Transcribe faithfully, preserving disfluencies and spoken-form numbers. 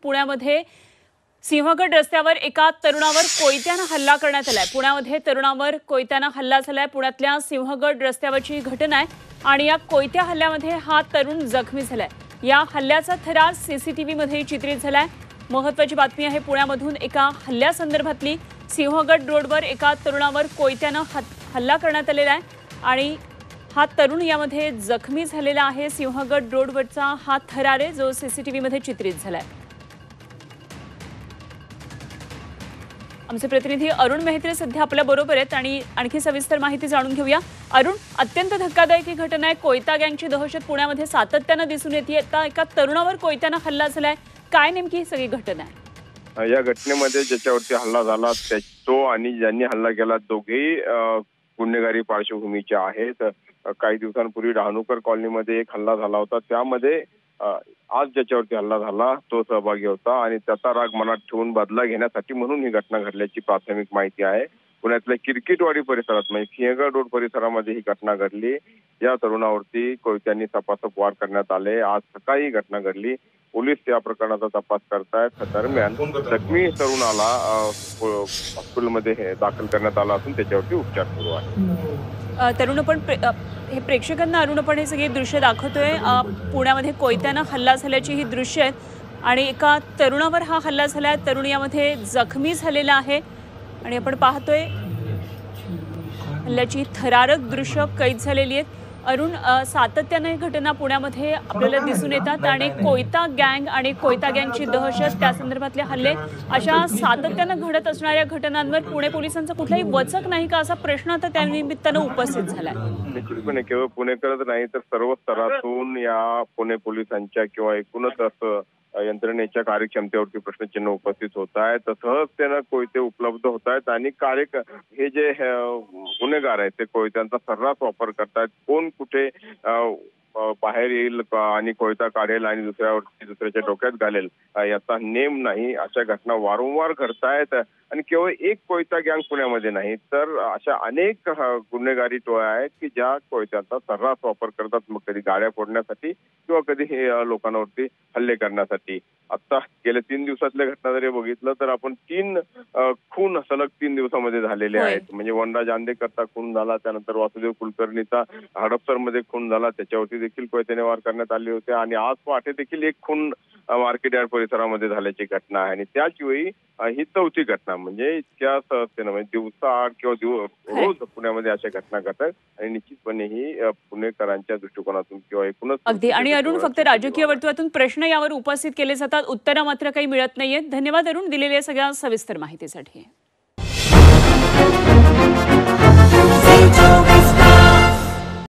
पुण्यामध्ये सिंहगड रस्त्यावर एका तरुणावर कोयत्याने हल्ला करण्यात आलाय। पुण्यामध्ये तरुणावर कोयत्याने हल्ला झालाय। पुण्यातल्या सिंहगड रस्त्यावरची घटना आहे आणि या कोयत्या हल्ल्यामध्ये हा तरुण जखमी झालाय। या हल्ल्याचा थरार सीसीटीव्ही मध्ये चित्रित झालाय। महत्त्वाची बातमी आहे पुण्यामधून एका हल्ल्यासंदर्भातली। सिंहगड रोडवर एका तरुणावर कोयत्याने हल्ला करण्यात आलेला आहे आणि हा तरुण यामध्ये जखमी झालेला आहे। सिंहगड रोडवरचा हा थरार आहे जो सीसीटीव्ही मध्ये चित्रित झालाय। आमचे प्रतिनिधी अरुण मेहत्रे सध्या आपल्या बरोबर आहेत आणि आणखी सविस्तर माहिती जाणून घेऊया। अरुण, अत्यंत धक्कादायक ही घटना आहे। कोयता गँगची दहशत पुण्यामध्ये सातत्याने दिसून येते। आता एका तरुणावर कोयत्याने हल्ला झालाय, काय नेमकी ही सगळी घटना आहे? या घटनेमध्ये ज्याच्यावरती हल्ला झाला तो आणि ज्यांनी हल्ला केला दोघेही गुन्हेगारी पार्श्वभूमीचे आहेत। काही दिवसांपूर्वी डहाणूकर कॉलनीमध्ये एक हल्ला झाला होता, त्यामध्ये आज ज्याच्यावरती हल्ला झाला तो सहभागी होता आणि त्याचा राग मनात ठेवून बदला घेण्यासाठी म्हणून ही घटना घडल्याची प्राथमिक माहिती आहे। पुण्यातल्या किरकिटवाडी परिसरात म्हणजे सिंहगड रोड परिसरामध्ये ही घटना घडली। या तरुणावरती कोयत्यांनी सपासप वार करण्यात आले। आज सकाळी ही घटना घडली। पोलीस या प्रकरणाचा तपास करतायत। दरम्यान जखमी तरुणाला हॉस्पिटलमध्ये दाखल करण्यात आला असून त्याच्यावरती उपचार सुरू आहे। तरुण पण हे प्रेक्षकांना अरुण पण हे सगळे दृश्य दाखवतोय। पुण्यामध्ये कोयत्याने हल्ला झाल्याची ही दृश्य आहेत आणि एका तरुणावर हा हल्ला झालाय। तरुण यामध्ये जखमी झालेला आहे आणि आपण पाहतोय हल्ल्याची थरारक दृश्य कैद झालेली आहेत। अरुण, सातत्याने घटना पुण्यामध्ये आपल्याला दिसून येतात आणि कोयता गँग आणि कोयता गँगची दहशत त्या संदर्भातले हल्ले अशा सातत्याने घडत असणाऱ्या घटनांवर पुणे पोलिसांचा कुठलाही वचक नाही का असा प्रश्न आता त्या निमित्तानं उपस्थित झालाय। निश्चितपणे केवळ पुणेकरच नाही तर सर्व स्तरातून या पुणे पोलिसांच्या किंवा एकूणच असं यंत्रणेच्या कार्यक्षमतेवरती प्रश्नचिन्ह उपस्थित होत आहे। सहजतेनं कोयते उपलब्ध होत आहेत आणि कार्य हे जे गुन्हेगार आहेत ते कोयत्यांचा सर्रास वापर करतात। कोण कुठे बाहेर येईल आणि कोयता काढेल आणि दुसऱ्यावरती दुसऱ्याच्या डोक्यात घालेल याचा नेम नाही। अशा घटना वारंवार घडतायत आणि केवळ एक कोयता गँग पुण्यामध्ये नाही तर अशा अनेक गुन्हेगारी टोळ्या आहेत की ज्या कोयत्याचा सर्रास वापर करतात, मग कधी गाड्या फोडण्यासाठी किंवा कधी हे लोकांवरती हल्ले करण्यासाठी। आता गेल्या तीन दिवसातल्या घटना जरी बघितलं तर आपण तीन खून सलग तीन दिवसामध्ये झालेले आहेत। म्हणजे वनराज आंदेकरचा खून झाला, त्यानंतर वासुदेव कुलकर्णीचा हडपसरमध्ये खून झाला, त्याच्यावरती देखील कोयत्याने वार करण्यात आले होते आणि आज पहाटे देखील एक खून मार्केट यार्ड परिसरामध्ये झाल्याची घटना आहे आणि त्याच वेळी ही चौथी घटना म्हणजे इतक्या सहजतेनं म्हणजे दिवसाआड किंवा रोज पुण्यामध्ये अशा घटना घडतात आणि निश्चितपणे ही पुणेकरांच्या दृष्टिकोनातून किंवा एकूणच अगदी। आणि अरुण, फक्त राजकीय वर्तुळातून प्रश्न यावर उपस्थित केले जातात, उत्तरं मात्र काही मिळत नाहीयेत। धन्यवाद अरुण दिलेल्या सगळ्या सविस्तर माहितीसाठी।